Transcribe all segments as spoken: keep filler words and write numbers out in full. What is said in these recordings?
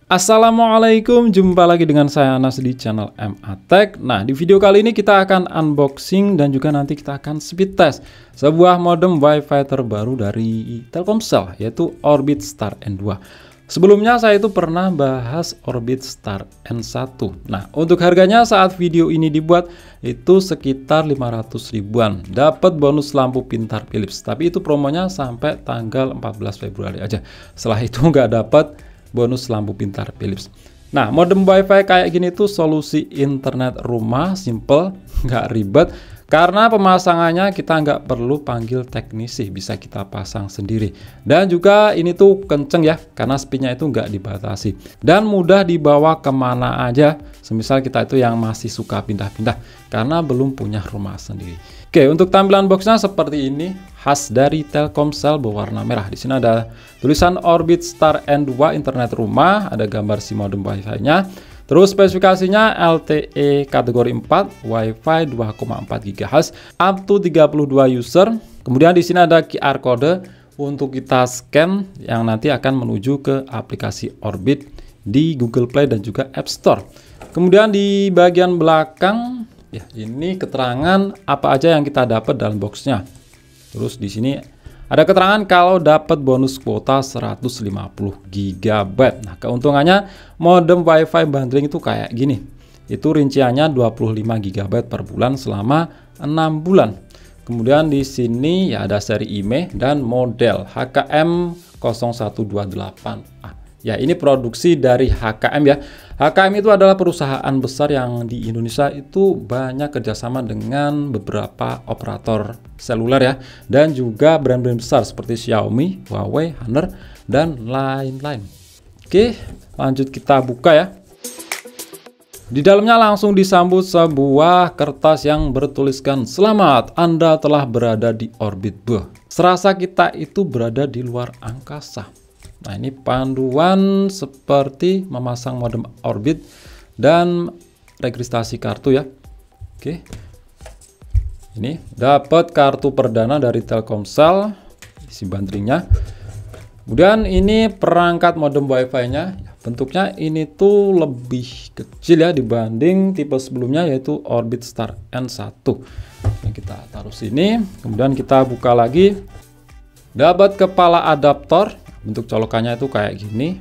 Assalamualaikum, jumpa lagi dengan saya Anas di channel M A Tech. Nah, di video kali ini kita akan unboxing dan juga nanti kita akan speed test sebuah modem Wi-Fi terbaru dari Telkomsel, yaitu Orbit Star N dua. Sebelumnya saya itu pernah bahas Orbit Star N satu. Nah, untuk harganya saat video ini dibuat itu sekitar lima ratus ribuan. Dapat bonus lampu pintar Philips, tapi itu promonya sampai tanggal empat belas Februari aja. Setelah itu nggak dapat bonus lampu pintar Philips. Nah, modem Wi-Fi kayak gini tuh solusi internet rumah, simple, nggak ribet. Karena pemasangannya kita nggak perlu panggil teknisi, bisa kita pasang sendiri. Dan juga ini tuh kenceng ya, karena speednya itu nggak dibatasi. Dan mudah dibawa kemana aja, semisal kita itu yang masih suka pindah-pindah, karena belum punya rumah sendiri. Oke, untuk tampilan boxnya seperti ini, khas dari Telkomsel berwarna merah. Di sini ada tulisan Orbit Star N dua internet rumah, ada gambar si modem Wi-Fi-nya. Terus spesifikasinya L T E kategori empat, Wi-Fi dua koma empat gigahertz, up to tiga puluh dua user. Kemudian di sini ada Q R code untuk kita scan yang nanti akan menuju ke aplikasi Orbit di Google Play dan juga App Store. Kemudian di bagian belakang, ya ini keterangan apa aja yang kita dapat dalam boxnya. Terus di sini ada keterangan kalau dapat bonus kuota seratus lima puluh giga byte. Nah, keuntungannya modem Wi-Fi bundling itu kayak gini. Itu rinciannya dua puluh lima giga byte per bulan selama enam bulan. Kemudian di sini ya ada seri I M E I dan model H K M nol satu dua delapan A. Ya, ini produksi dari H K M ya. H K M itu adalah perusahaan besar yang di Indonesia itu banyak kerjasama dengan beberapa operator seluler ya. Dan juga brand-brand besar seperti Xiaomi, Huawei, Honor, dan lain-lain. Oke, lanjut kita buka ya. Di dalamnya langsung disambut sebuah kertas yang bertuliskan, "Selamat, Anda telah berada di orbit Beuh. Serasa kita itu berada di luar angkasa." Nah, ini panduan seperti memasang modem Orbit dan registrasi kartu ya. Oke. Ini dapat kartu perdana dari Telkomsel, isi bundlingnya. Kemudian ini perangkat modem Wi-Fi-nya. Bentuknya ini tuh lebih kecil ya dibanding tipe sebelumnya, yaitu Orbit Star N satu. Yang kita taruh sini. Kemudian kita buka lagi. Dapat kepala adaptor. Bentuk colokannya itu kayak gini.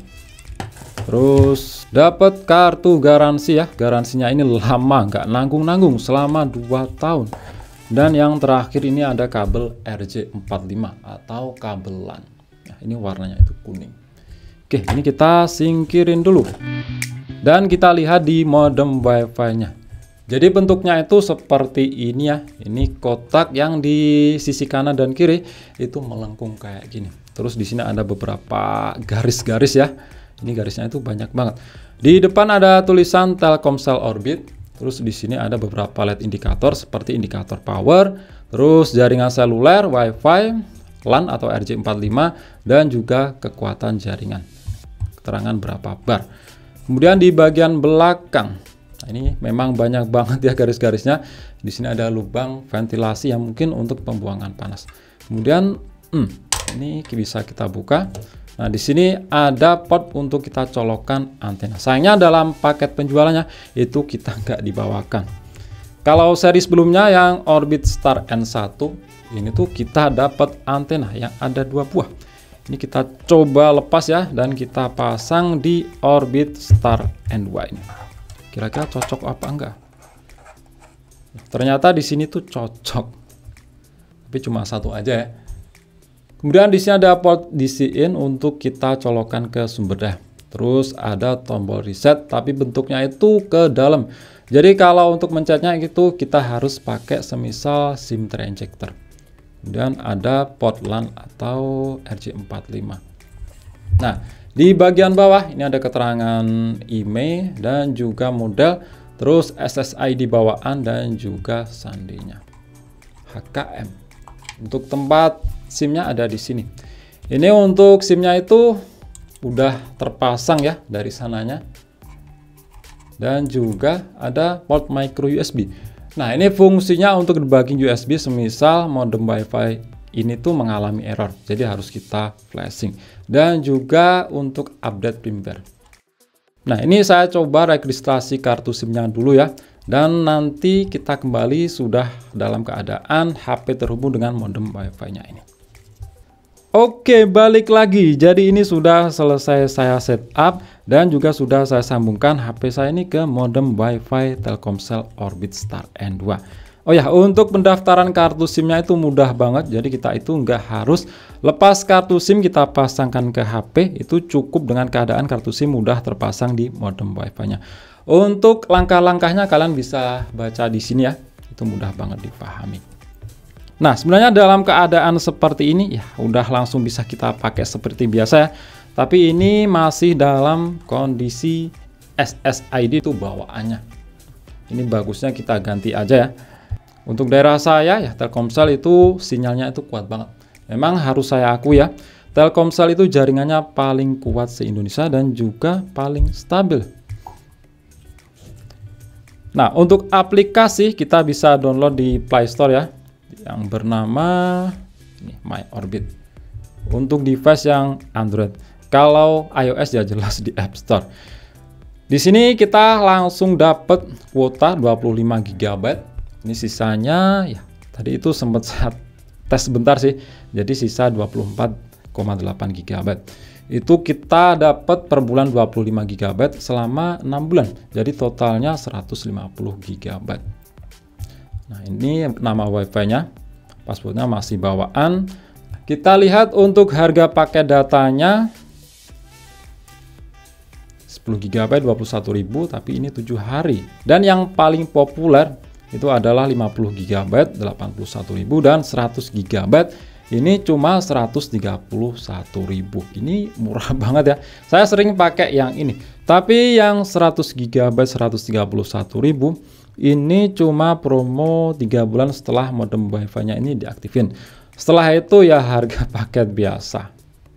Terus dapat kartu garansi ya. Garansinya ini lama, nggak nanggung-nanggung, selama dua tahun. Dan yang terakhir ini ada kabel R J empat puluh lima atau kabel LAN. Nah, ini warnanya itu kuning. Oke, ini kita singkirin dulu. Dan kita lihat di modem Wi-Fi-nya. Jadi bentuknya itu seperti ini ya. Ini kotak yang di sisi kanan dan kiri itu melengkung kayak gini. Terus di sini ada beberapa garis-garis ya. Ini garisnya itu banyak banget. Di depan ada tulisan Telkomsel Orbit. Terus di sini ada beberapa L E D indikator seperti indikator power, terus jaringan seluler, Wi-Fi, LAN atau R J empat puluh lima, dan juga kekuatan jaringan. Keterangan berapa bar. Kemudian di bagian belakang, nah ini memang banyak banget ya garis-garisnya. Di sini ada lubang ventilasi yang mungkin untuk pembuangan panas. Kemudian hmm, ini bisa kita buka. Nah, di sini ada port untuk kita colokkan antena. Sayangnya dalam paket penjualannya itu kita nggak dibawakan. Kalau seri sebelumnya yang Orbit Star N satu, ini tuh kita dapat antena yang ada dua buah. Ini kita coba lepas ya dan kita pasang di Orbit Star N dua ini. Kira-kira cocok apa enggak? Ternyata di sini tuh cocok. Tapi cuma satu aja ya. Kemudian di sini ada port D C in untuk kita colokkan ke sumber daya. Terus ada tombol reset tapi bentuknya itu ke dalam. Jadi kalau untuk mencetnya itu kita harus pakai semisal SIM tray injector. Kemudian ada port LAN atau R J empat puluh lima. Nah, di bagian bawah ini ada keterangan I M E I dan juga model, terus S S I D bawaan dan juga sandinya. H K M. Untuk tempat SIM-nya ada di sini. Ini untuk SIM-nya itu udah terpasang ya dari sananya. Dan juga ada port micro U S B. Nah, ini fungsinya untuk debugging U S B semisal modem Wi-Fi ini tuh mengalami error, jadi harus kita flashing. Dan juga untuk update firmware. Nah, ini saya coba registrasi kartu SIM-nya dulu ya. Dan nanti kita kembali sudah dalam keadaan H P terhubung dengan modem Wi-Fi-nya ini. Oke, balik lagi. Jadi ini sudah selesai saya setup dan juga sudah saya sambungkan H P saya ini ke modem Wi-Fi Telkomsel Orbitstar N dua. Oh ya, untuk pendaftaran kartu SIM-nya itu mudah banget. Jadi kita itu nggak harus lepas kartu SIM kita pasangkan ke H P, itu cukup dengan keadaan kartu SIM mudah terpasang di modem Wi-Fi-nya. Untuk langkah-langkahnya kalian bisa baca di sini ya. Itu mudah banget dipahami. Nah, sebenarnya dalam keadaan seperti ini ya udah langsung bisa kita pakai seperti biasa ya. Tapi ini masih dalam kondisi S S I D itu bawaannya. Ini bagusnya kita ganti aja ya. Untuk daerah saya ya Telkomsel itu sinyalnya itu kuat banget. Memang harus saya akui ya, Telkomsel itu jaringannya paling kuat se-Indonesia dan juga paling stabil. Nah, untuk aplikasi kita bisa download di Play Store ya, yang bernama ini, MyOrbit. Untuk device yang Android. Kalau iOS ya jelas di App Store. Di sini kita langsung dapat kuota dua puluh lima giga byte. Ini sisanya ya tadi itu sempat saya tes sebentar sih. Jadi sisa dua puluh empat koma delapan giga byte. Itu kita dapat per bulan dua puluh lima giga byte selama enam bulan. Jadi totalnya seratus lima puluh giga byte. Nah, ini nama Wi-Fi-nya. Passwordnya masih bawaan. Kita lihat untuk harga paket datanya sepuluh giga byte dua puluh satu ribu, tapi ini tujuh hari. Dan yang paling populer itu adalah lima puluh giga byte delapan puluh satu ribu dan seratus giga byte ini cuma seratus tiga puluh satu ribu. Ini murah banget ya. Saya sering pakai yang ini. Tapi yang seratus giga byte seratus tiga puluh satu ribu ini cuma promo tiga bulan setelah modem Wi-Fi-nya ini diaktifin. Setelah itu ya harga paket biasa.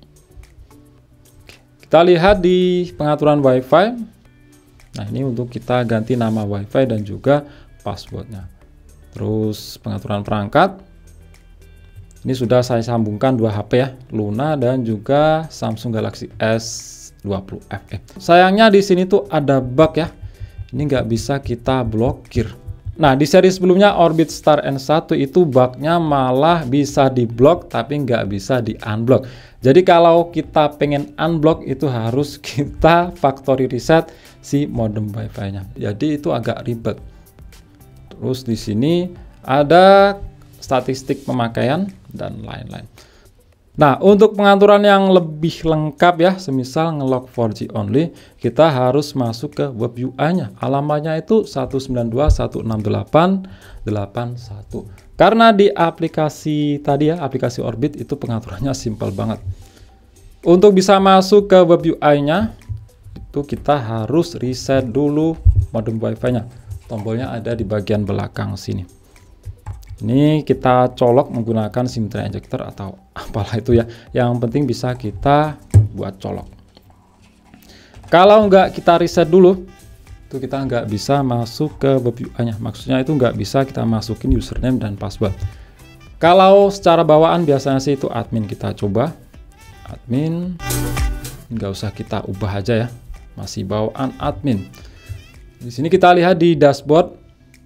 Kita lihat di pengaturan Wi-Fi. Nah, ini untuk kita ganti nama Wi-Fi dan juga passwordnya. Terus pengaturan perangkat. Ini sudah saya sambungkan dua H P ya, Luna dan juga Samsung Galaxy S dua puluh F E. Sayangnya di sini tuh ada bug ya. Ini nggak bisa kita blokir. Nah, di seri sebelumnya Orbitstar N satu itu bugnya malah bisa diblok tapi nggak bisa di unblock. Jadi kalau kita pengen unblock itu harus kita factory reset si modem Wi-Fi-nya. Jadi itu agak ribet. Terus di sini ada statistik pemakaian dan lain-lain. Nah, untuk pengaturan yang lebih lengkap ya, semisal ngelock empat G only, kita harus masuk ke web U I-nya. Alamatnya itu satu sembilan dua titik satu enam delapan titik delapan satu. Karena di aplikasi tadi ya, aplikasi Orbit itu pengaturannya simpel banget. Untuk bisa masuk ke web U I-nya, itu kita harus reset dulu modem Wi-Fi-nya. Tombolnya ada di bagian belakang sini. Ini kita colok menggunakan SIM tray injector atau apalah itu ya. Yang penting bisa kita buat colok. Kalau nggak kita reset dulu, itu kita nggak bisa masuk ke web U I-nya. Maksudnya itu nggak bisa kita masukin username dan password. Kalau secara bawaan biasanya sih itu admin, kita coba. Admin, nggak usah kita ubah aja ya. Masih bawaan admin. Di sini kita lihat di dashboard.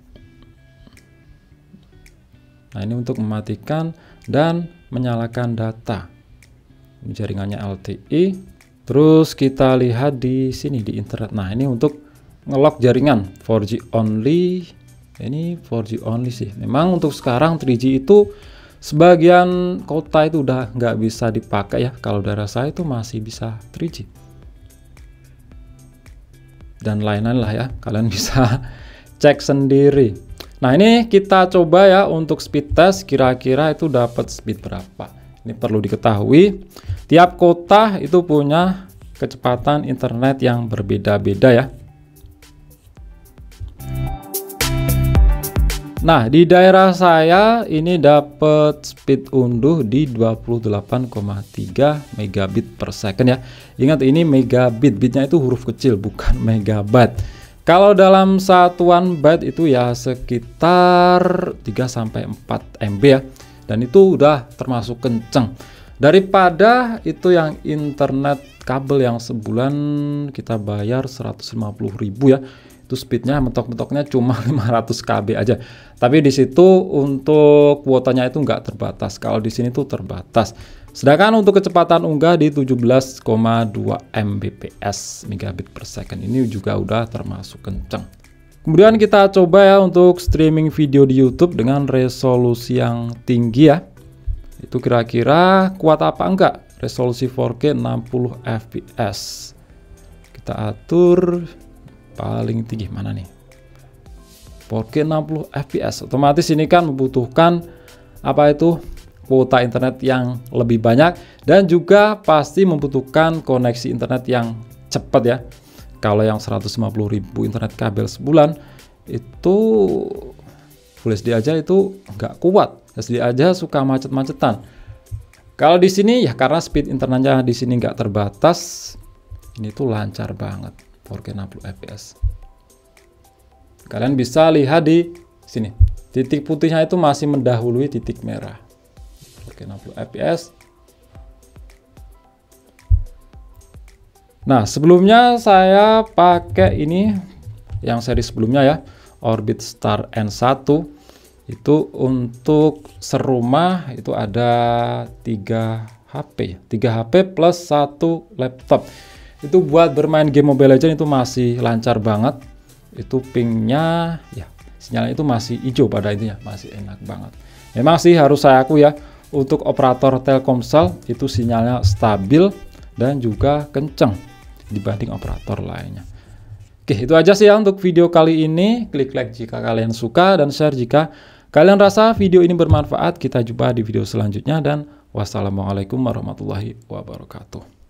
Nah, ini untuk mematikan dan menyalakan data. Ini jaringannya L T E. Terus kita lihat di sini di internet. Nah, ini untuk ngelock jaringan empat G only. Ini empat G only sih. Memang untuk sekarang tiga G itu sebagian kota itu udah nggak bisa dipakai ya. Kalau daerah saya itu masih bisa tiga G. Dan lain-lain lah ya. Kalian bisa cek sendiri. Nah, ini kita coba ya untuk speed test, kira-kira itu dapat speed berapa. Ini perlu diketahui, tiap kota itu punya kecepatan internet yang berbeda-beda ya. Nah, di daerah saya ini dapat speed unduh di dua puluh delapan koma tiga megabit per second ya. Ingat ini megabit, bitnya itu huruf kecil bukan megabyte. Kalau dalam satuan byte itu ya sekitar tiga sampai empat M B ya. Dan itu udah termasuk kenceng. Daripada itu yang internet kabel yang sebulan kita bayar seratus lima puluh ribu ya, itu speednya mentok-mentoknya cuma lima ratus K B aja. Tapi di situ untuk kuotanya itu nggak terbatas. Kalau di sini tuh terbatas. Sedangkan untuk kecepatan unggah di tujuh belas koma dua Mbps megabit per second ini juga udah termasuk kenceng. Kemudian kita coba ya untuk streaming video di YouTube dengan resolusi yang tinggi ya. Itu kira-kira kuat apa enggak? Resolusi empat K enam puluh F P S. Kita atur paling tinggi mana nih? empat K enam puluh F P S. Otomatis ini kan membutuhkan apa itu? Kuota internet yang lebih banyak dan juga pasti membutuhkan koneksi internet yang cepat ya. Kalau yang seratus lima puluh ribu internet kabel sebulan itu Full H D aja itu nggak kuat. H D aja suka macet-macetan. Kalau di sini ya karena speed internetnya di sini nggak terbatas, ini tuh lancar banget empat K enam puluh F P S. Kalian bisa lihat di sini, titik putihnya itu masih mendahului titik merah. empat K enam puluh F P S. Nah, sebelumnya saya pakai ini yang seri sebelumnya ya, Orbit Star N satu. Itu untuk serumah itu ada tiga H P, tiga H P plus satu laptop. Itu buat bermain game Mobile Legends itu masih lancar banget. Itu pingnya ya sinyalnya itu masih hijau pada intinya, masih enak banget. Memang sih harus saya akui ya, untuk operator Telkomsel itu sinyalnya stabil dan juga kenceng dibanding operator lainnya. Oke, itu aja sih ya untuk video kali ini. Klik like jika kalian suka dan share jika kalian rasa video ini bermanfaat. Kita jumpa di video selanjutnya dan wassalamualaikum warahmatullahi wabarakatuh.